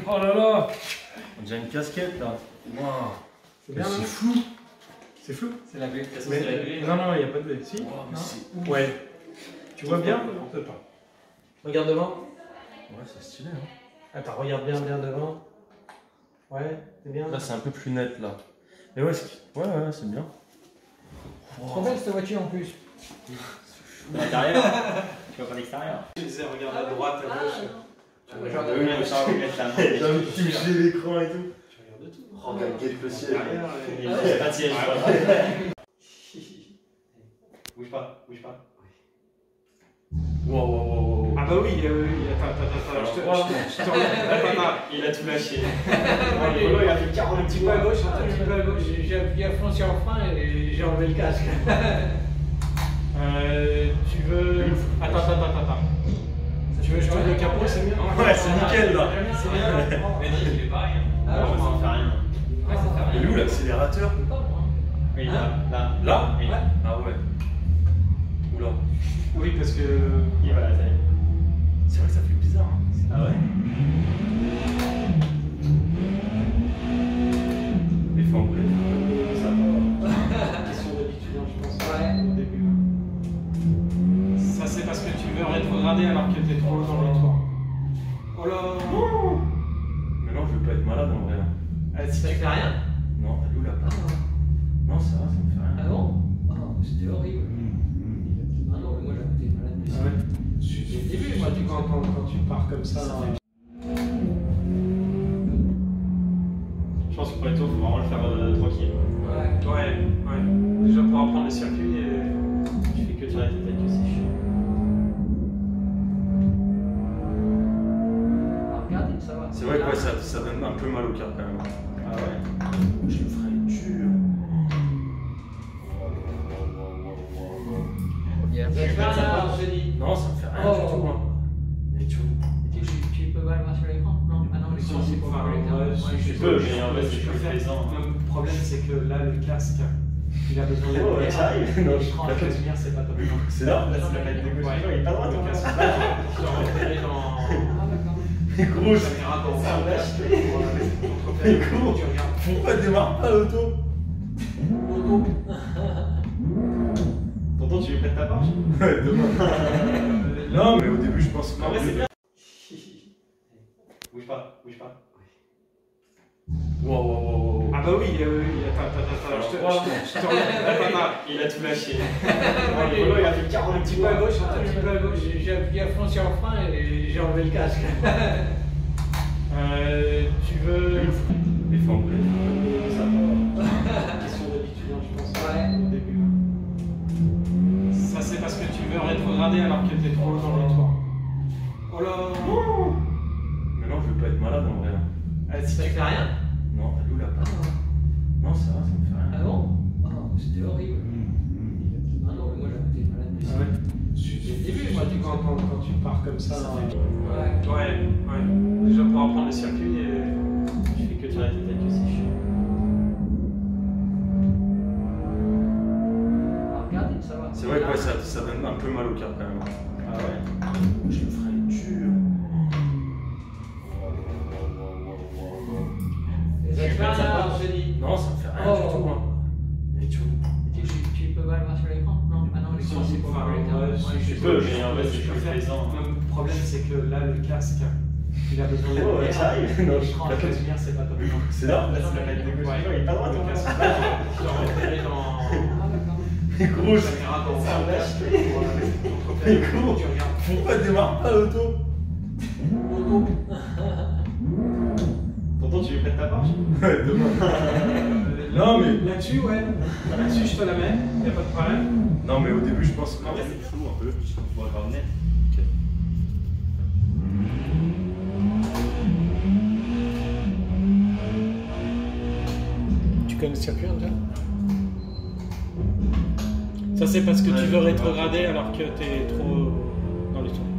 Oh là là. On dirait une casquette là. Waouh. C'est bien, c'est flou. C'est flou. C'est la bulle. Non, non, il n'y a pas de bulle. Si. Ouais. Tu vois bien? Peut-être pas. Regarde devant. Ouais, c'est stylé. Hein. Attends, regarde bien devant. Ouais, c'est bien. Là, c'est un peu plus net là. Mais ouais, ouais, c'est bien. Trop belle cette voiture en plus. L'intérieur. Tu vois pas l'extérieur. Je disais, regarde à droite, à gauche. Tu mettre la main. J'ai envie de toucher l'écran et tout. Tu regardes tout. Oh, regarde le ciel. Pas de siège. Bouge pas, bouge pas. Wow. Ah bah oui, attends, je te regarde. Il a tout lâché. Il a fait 40 un petit peu à gauche, un petit peu à gauche. J'ai appuyé à fond sur le frein et j'ai enlevé le casque. Tu veux... Attends. Tu veux que je tourne le capot, c'est mieux? Ouais, c'est nickel là. C'est bien. Médric, il est pareil. Ah, Non, ça en fait rien. Ouais, ça fait Il est rien. où l'accélérateur? Oui, là. Là? Oui. Ah ouais. Oula. Oui, parce que... Il va là, ça y est. C'est vrai que ça fait bizarre. Hein. Ah ouais? Les fois embrouillé. Ça va. Question d'habitude, je pense. Ouais. Au début. Ça, c'est parce que tu veux rétrograder alors que t'es trop dans le toit. Oh là. Mais non, je veux pas être malade en vrai. Allez, si Ça tu fait rien? Non, elle est où la part? Non, ça va, ça me fait rien. Ah bon? Ah, c'était horrible. Ah non, mais moi j'avais été malade. Mais Ah ouais. J'ai le début, moi, quand tu pars comme ça. Je pense que pour les tours, il faut vraiment le faire tranquille. Ouais. Ouais. Déjà pour apprendre les circuits, Tu fais que tirer la tête que c'est chiant. Ah, regardez, ça va. C'est vrai que ouais, ça donne un peu mal au cœur quand même. Ah ouais? Je le ferai dur. Il y a rien, je dis. Non, ça me fait rien Oh. du tout. Hein. Et tu vois. Tu peux pas le voir sur l'écran? Non, ah non, l'écran c'est pour voir l'écran. Tu peux, mais en vrai, c'est plus plaisant. Le problème, c'est que là, le casque, il a besoin de Oh, ouais, ça arrive. Non, l'écran à 15 lumière, c'est pas top. C'est là? Là, c'est la planète de gauche. Ouais. Il est pas droit, Le ton casque, casque. là, je dois rentrer dans... Ah d'accord. Mais gros, La caméra dans Ça le va casque. acheter. mais gros, Tu regardes. pourquoi elle démarre pas l'auto? Tonton, tu lui prêtes ta marche? Ouais, demain. Non, mais au début, je pense que. En vrai, c'est bien. Bouge pas, bouge pas. Wow. Ah bah oui, attends, je te regarde. Attends, Il a tout lâché. Il Il a fait 40 un petit peu à gauche, un petit peu à gauche. J'ai appuyé à fond sur le frein et j'ai enlevé le casque. Tu veux... Les fois embrouillé. Ça va. Question d'habitude, je pense. Ouais. Au début. Ça, c'est parce que tu veux rétrograder alors que t'es trop dans le toit. Oh là. Mais non, je veux pas être malade en vrai. Allez, Ça si tu fait rien? Non, elle est où la part? Non, ça va, ça me fait rien. Ah bon? Ah, c'était horrible. Ah non, mais moi j'avais été malade. Mais Ah ouais. J'ai le début, moi, quand tu pars comme ça. Ouais. Ouais. Déjà pour apprendre les circuits, Tu fais que tirer la tête que c'est chiant. Ah, regardez, ça va. C'est vrai que ouais, ça donne un peu mal au cœur quand même. Ah ouais? Je le ferai dur. Ça fait rien, je dis. Non, ça me fait rien du tout. Hein. Et tu vois. Tu peux pas le voir sur l'écran? Non, ah non, l'écran c'est pour voir l'écran. Tu peux, mais en vrai, c'est plus plaisant. Le problème, c'est que là, le casque, il a besoin de Oh, ouais, ça arrive. L'écran à 15 lumière, c'est pas top. C'est là? Là, c'est la planète de gauche. Ouais. Il est pas droit, Le ton casque, casque. là, je dois rentrer dans... Ah d'accord. Mais gros, La caméra dans Ça le va casque. acheter. mais gros, Tu regardes. pourquoi elle démarre pas l'auto? Tonton, tu lui prêtes ta marche? Ouais, demain. Non, mais. Là-dessus, ouais. Là-dessus, je te la mets, y a pas de problème. Non, mais au début, je pense que. En vrai, c'est flou un peu. Faut encore net. Tu connais le circuit déjà? Ça, c'est parce que tu veux rétrograder alors que t'es trop dans le tour.